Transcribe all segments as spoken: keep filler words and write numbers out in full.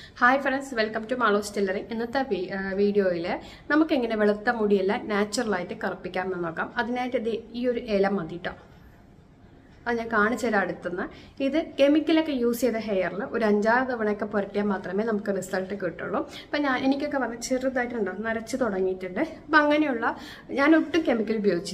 Hi friends, welcome to Malo's Tailoring. In this video, we will see how to natural karpikam nokam. Adinayittu ee oru ela madita. That's why this is chemical use in the hair. We will use the result. But I will use the chemical use.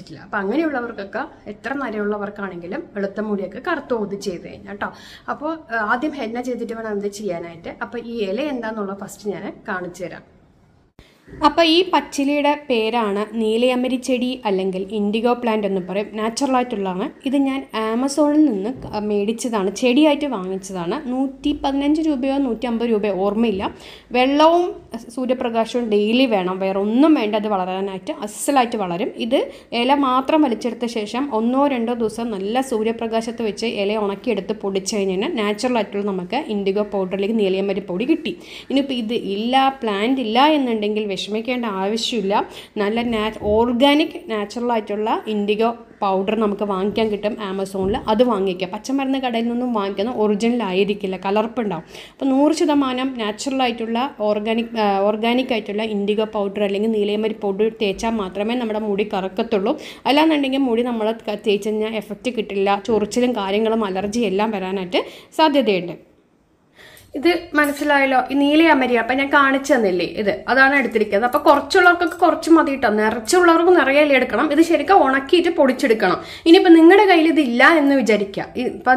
അപ്പോൾ ഈ പച്ചിലയുടെ പേരാണ് നീലയമരി ചെടി അല്ലെങ്കിൽ IndiGo plant എന്ന് പറയും. Natural ആയിട്ടുള്ളതാണ്. ഇത് ഞാൻ ആമസോണിൽ നിന്ന് മേടിച്ചതാണ്, ചെടിയായിട്ട് വാങ്ങിച്ചതാണ്. നൂറ്റി പതിനഞ്ച് രൂപയോ നൂറ്റി അമ്പത് രൂപയോ ഓർമ്മയില്ല. വെള്ളവും സൂര്യപ്രകാശവും ഡെയിലി വേണം, വേറെ ഒന്നും വേണ്ട അത് വളരാനായിട്ട്. അസലായിട്ട് വളരും. ഇത് ഇല മാത്രം വലിച്ചെടുത്ത ശേഷം ഒന്നോ രണ്ടോ ദിവസം നല്ല സൂര്യപ്രകാശത്ത് വെച്ച് ഇല ഉണക്കിയെടുത്ത് പൊടിച്ചു കഴിഞ്ഞാൽ നാച്ചുറൽ ആയിട്ടുള്ള നമുക്ക് ഇൻഡിഗോ പൗഡർ അല്ലെങ്കിൽ നീലയമരി പൊടി കിട്ടി. ഇനിയിപ്പോൾ ഇത് ഇല്ല, പ്ലാന്റ് ഇല്ല എന്നുണ്ടെങ്കിൽ വിഷമിക്കേണ്ട ആവശ്യമില്ല. നല്ല നാ ഓർഗാനിക് നാച്ചുറൽ ആയിട്ടുള്ള ഇൻഡിഗോ പൗഡർ നമുക്ക് വാങ്ങിക്കാൻ കിട്ടും ആമസോണിൽ. അത് വാങ്ങിക്കുക. പച്ചമരുന്ന് കടയിൽ നിന്നും വാങ്ങിക്കുന്ന ഒറിജിനൽ ആയിരിക്കില്ല, കലർപ്പുണ്ടാവും. അപ്പോൾ നൂറ് ശതമാനം നാച്ചുറൽ ആയിട്ടുള്ള ഓർഗാനിക് ഓർഗാനിക് ആയിട്ടുള്ള ഇൻഡിഗോ പൗഡർ അല്ലെങ്കിൽ നീലയമരി പൗഡർ തേച്ചാൽ മാത്രമേ നമ്മുടെ മുടി കറക്കത്തുള്ളൂ. അല്ലാന്നുണ്ടെങ്കിൽ മുടി നമ്മൾ തേച്ച് കഴിഞ്ഞാൽ എഫക്റ്റ് കിട്ടില്ല. ചൊറിച്ചിലും കാര്യങ്ങളും അലർജി എല്ലാം വരാനായിട്ട് സാധ്യതയുണ്ട്. ഇത് മനസ്സിലായല്ലോ, ഈ നീലയമരി. അപ്പൊ ഞാൻ കാണിച്ചു തന്നില്ലേ, ഇത് അതാണ് എടുത്തിരിക്കുന്നത്. അപ്പൊ കുറച്ചുള്ളവർക്കൊക്കെ കുറച്ച് മതി കേട്ടോ, നിറച്ചുള്ളവർക്ക് നിറയെ എടുക്കണം. ഇത് ശരിക്കും ഉണക്കിയിട്ട് പൊടിച്ചെടുക്കണം. ഇനിയിപ്പോ നിങ്ങളുടെ കയ്യിൽ ഇത് ഇല്ല എന്ന് വിചാരിക്കുക. ഇപ്പൊ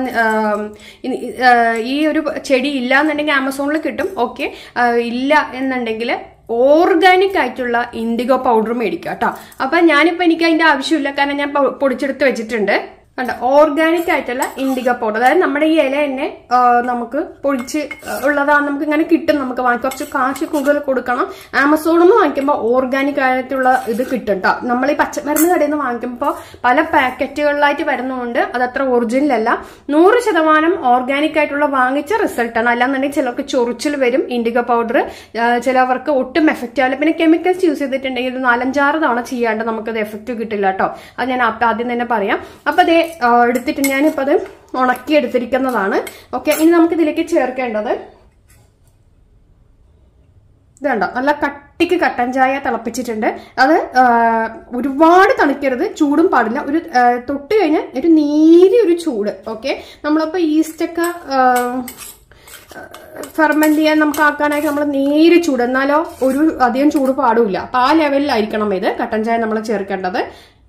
ഈ ഒരു ചെടി ഇല്ല എന്നുണ്ടെങ്കിൽ ആമസോണിൽ കിട്ടും. ഓക്കെ, ഇല്ല എന്നുണ്ടെങ്കിൽ ഓർഗാനിക് ആയിട്ടുള്ള ഇൻഡിഗോ പൗഡർ മേടിക്കുക കേട്ടോ. അപ്പൊ ഞാനിപ്പോ എനിക്ക് അതിന്റെ ആവശ്യമില്ല, കാരണം ഞാൻ പൊടിച്ചെടുത്ത് വെച്ചിട്ടുണ്ട്. കണ്ട, ഓർഗാനിക് ആയിട്ടുള്ള ഇൻഡിഗോ പൗഡർ, അതായത് നമ്മുടെ ഈ ഇല തന്നെ നമുക്ക് പൊടിച്ച് ഉള്ളതാണ്, നമുക്ക് ഇങ്ങനെ കിട്ടും. നമുക്ക് വാങ്ങി കുറച്ച് കാശ് കൂടുതൽ കൊടുക്കണം. ആമസോണിൽ നിന്ന് വാങ്ങിക്കുമ്പോൾ ഓർഗാനിക് ആയിട്ടുള്ള ഇത് കിട്ടും കേട്ടോ. നമ്മൾ ഈ പച്ചമരുന്ന് കടയിൽ നിന്ന് വാങ്ങിക്കുമ്പോൾ പല പാക്കറ്റുകളിലായിട്ട് വരുന്നതുകൊണ്ട് അതത്ര ഒറിജിനൽ അല്ല. നൂറ് ശതമാനം ഓർഗാനിക് ആയിട്ടുള്ള വാങ്ങിച്ച റിസൾട്ടാണ്. അല്ലാന്നുണ്ടെങ്കിൽ ചിലർക്ക് ചൊറിച്ചിൽ വരും ഇൻഡിഗോ പൗഡർ, ചിലവർക്ക് ഒട്ടും എഫക്റ്റ് ആവില്ല. പിന്നെ കെമിക്കൽസ് യൂസ് ചെയ്തിട്ടുണ്ടെങ്കിൽ ഒരു നാലഞ്ചാറ് തവണ ചെയ്യാണ്ട് നമുക്കത് എഫക്റ്റ് കിട്ടില്ല കേട്ടോ. അത് ഞാൻ ആദ്യം തന്നെ പറയാം. അപ്പൊ അതേ എടുത്തിട്ട് ഞാനിപ്പോൾ അത് ഉണക്കി എടുത്തിരിക്കുന്നതാണ്. ഓക്കെ, ഇനി നമുക്ക് ഇതിലേക്ക് ചേർക്കേണ്ടത് ഇതുണ്ടോ, നല്ല കട്ടിക്ക് കട്ടൻ ചായ തിളപ്പിച്ചിട്ടുണ്ട്. അത് ഒരുപാട് തണുക്കരുത്, ചൂടും പാടില്ല. ഒരു തൊട്ട് കഴിഞ്ഞാൽ ഒരു നീരി ഒരു ചൂട്. ഓക്കെ, നമ്മളിപ്പോൾ ഈസ്റ്റൊക്കെ ഫെർമെന്റ് ചെയ്യാൻ നമുക്ക് ആക്കാനായിട്ട് നമ്മൾ നേരെ ചൂട്, എന്നാലോ ഒരു അധികം ചൂട് പാടില്ല. അപ്പൊ ആ ലെവലിലായിരിക്കണം ഇത് കട്ടൻ ചായ നമ്മൾ ചേർക്കേണ്ടത്.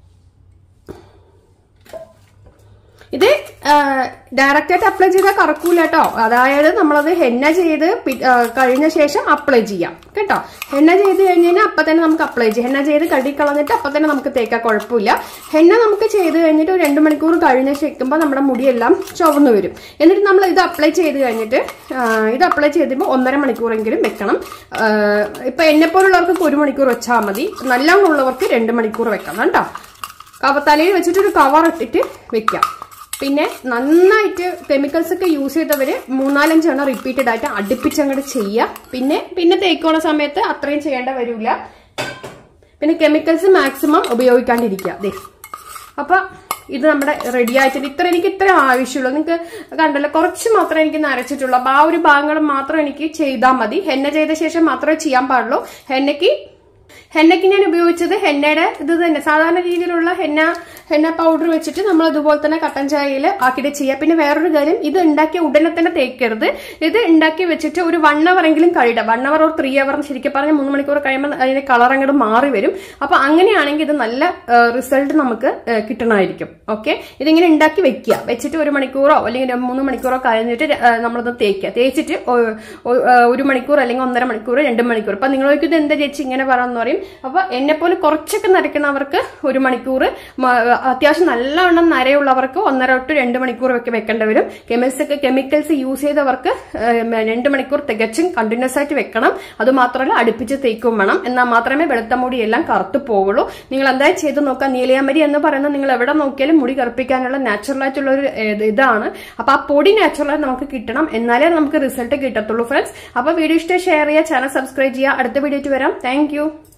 ഇത് ഡയറക്റ്റ് ആയിട്ട് അപ്ലൈ ചെയ്താൽ കറക്കൂല കേട്ടോ. അതായത് നമ്മളത് ഹെന്ന ചെയ്ത് കഴിഞ്ഞ ശേഷം അപ്ലൈ ചെയ്യാം കേട്ടോ. ഹെന്ന ചെയ്ത് കഴിഞ്ഞ് കഴിഞ്ഞാൽ അപ്പം തന്നെ നമുക്ക് അപ്ലൈ ചെയ്യാം. ഹെന്ന ചെയ്ത് കഴുകി കളഞ്ഞിട്ട് അപ്പം തന്നെ നമുക്ക് തേക്കാൻ കുഴപ്പമില്ല. ഹെന്ന നമുക്ക് ചെയ്ത് കഴിഞ്ഞിട്ട് ഒരു രണ്ട് മണിക്കൂർ കഴിഞ്ഞ് ശേക്കുമ്പോൾ നമ്മുടെ മുടിയെല്ലാം ചുവന്നു വരും. എന്നിട്ട് നമ്മൾ ഇത് അപ്ലൈ ചെയ്ത് കഴിഞ്ഞിട്ട് ഇത് അപ്ലൈ ചെയ്തിപ്പോൾ ഒന്നര മണിക്കൂറെങ്കിലും വെക്കണം. ഇപ്പൊ എന്നെ പോലുള്ളവർക്ക് ഒരു മണിക്കൂർ വെച്ചാൽ മതി. നല്ലോണം ഉള്ളവർക്ക് രണ്ട് മണിക്കൂർ വെക്കണം കേട്ടോ. തലയിൽ വെച്ചിട്ട് ഒരു കവർ ഇട്ടിട്ട് വെക്കാം. പിന്നെ നന്നായിട്ട് കെമിക്കൽസ് ഒക്കെ യൂസ് ചെയ്തവര് മൂന്നാലഞ്ചെണ്ണം റിപ്പീറ്റഡ് ആയിട്ട് അടുപ്പിച്ചങ്ങോട്ട് ചെയ്യുക. പിന്നെ പിന്നെ തേക്കോണ സമയത്ത് അത്രയും ചെയ്യേണ്ട വരില്ല. പിന്നെ കെമിക്കൽസ് മാക്സിമം ഉപയോഗിക്കാണ്ടിരിക്കുക. അതെ, അപ്പൊ ഇത് നമ്മുടെ റെഡി ആയിട്ടുണ്ട്. ഇത്ര എനിക്ക് ഇത്ര ആവശ്യമുള്ളൂ. നിങ്ങൾക്ക് കണ്ടല്ലോ, കുറച്ച് മാത്രമേ എനിക്ക് നരച്ചിട്ടുള്ളൂ. അപ്പൊ ആ ഒരു ഭാഗങ്ങൾ മാത്രം എനിക്ക് ചെയ്താൽ മതി. ഹെന്ന ചെയ്ത ശേഷം മാത്രമേ ചെയ്യാൻ പാടുള്ളൂ. ഹെന്നയ്ക്ക് ഹെന്നയ്ക്ക് ഞാൻ ഉപയോഗിച്ചത് ഹെന്നയുടെ ഇത് തന്നെ, സാധാരണ രീതിയിലുള്ള ഹെന്ന ഹെന്ന പൗഡർ വെച്ചിട്ട് നമ്മൾ ഇതുപോലെ തന്നെ കട്ടൻ ചായയിൽ ആക്കിയിട്ട് ചെയ്യാം. പിന്നെ വേറൊരു കാര്യം, ഇത് ഉണ്ടാക്കിയ ഉടനെ തന്നെ തേക്കരുത്. ഇത് ഉണ്ടാക്കി വെച്ചിട്ട് ഒരു വൺ അവർ എങ്കിലും കഴിയില്ല. One hour or three hour ശരിക്കും പറഞ്ഞാൽ മൂന്ന് മണിക്കൂർ കഴിയുമ്പോൾ അതിന്റെ കളർ അങ്ങോട്ട് മാറി വരും. അപ്പൊ അങ്ങനെയാണെങ്കിൽ ഇത് നല്ല റിസൾട്ട് നമുക്ക് കിട്ടണമായിരിക്കും. ഓക്കെ, ഇതിങ്ങനെ ഉണ്ടാക്കി വെക്കുക. വെച്ചിട്ട് ഒരു മണിക്കൂറോ അല്ലെങ്കിൽ മൂന്ന് മണിക്കൂറോ കഴിഞ്ഞിട്ട് നമ്മളത് തേക്കുക. തേച്ചിട്ട് ഒരു മണിക്കൂർ അല്ലെങ്കിൽ ഒന്നര മണിക്കൂർ രണ്ട് മണിക്കൂർ. അപ്പൊ നിങ്ങൾക്ക് ഇത് എന്താ ചേച്ചി ഇങ്ങനെ പറയാന്ന് പറയും. അപ്പൊ എന്നെ പോലെ കുറച്ചൊക്കെ നരയ്ക്കുന്നവർക്ക് ഒരു മണിക്കൂർ, അത്യാവശ്യം നല്ലവണ്ണം നരയുള്ളവർക്ക് ഒന്നര തൊട്ട് രണ്ട് മണിക്കൂർ ഒക്കെ വെക്കേണ്ടി വരും. കെമിക്കൽസ് ഒക്കെ കെമിക്കൽസ് യൂസ് ചെയ്തവർക്ക് രണ്ട് മണിക്കൂർ തികച്ചും കണ്ടിന്യൂസ് ആയിട്ട് വെക്കണം. അത് മാത്രമല്ല അടുപ്പിച്ച് തേക്കും വേണം. എന്നാൽ മാത്രമേ വെളുത്ത മുടി എല്ലാം കറുത്തു പോകുള്ളൂ. നിങ്ങൾ എന്തായാലും ചെയ്ത് നോക്കാം. നീലയമരി എന്ന് പറയുന്നത് നിങ്ങൾ എവിടെ നോക്കിയാലും മുടി കറുപ്പിക്കാനുള്ള നാച്ചുറൽ ആയിട്ടുള്ള ഒരു ഇതാണ്. അപ്പൊ ആ പൊടി നാച്ചുറലായി നമുക്ക് കിട്ടണം, എന്നാലേ നമുക്ക് റിസൾട്ട് കിട്ടത്തുള്ളൂ ഫ്രണ്ട്സ്. അപ്പൊ വീഡിയോ ഇഷ്ടം ഷെയർ ചെയ്യുക, ചാനൽ സബ്സ്ക്രൈബ് ചെയ്യുക. അടുത്ത വീഡിയോ വരാം. Thank U.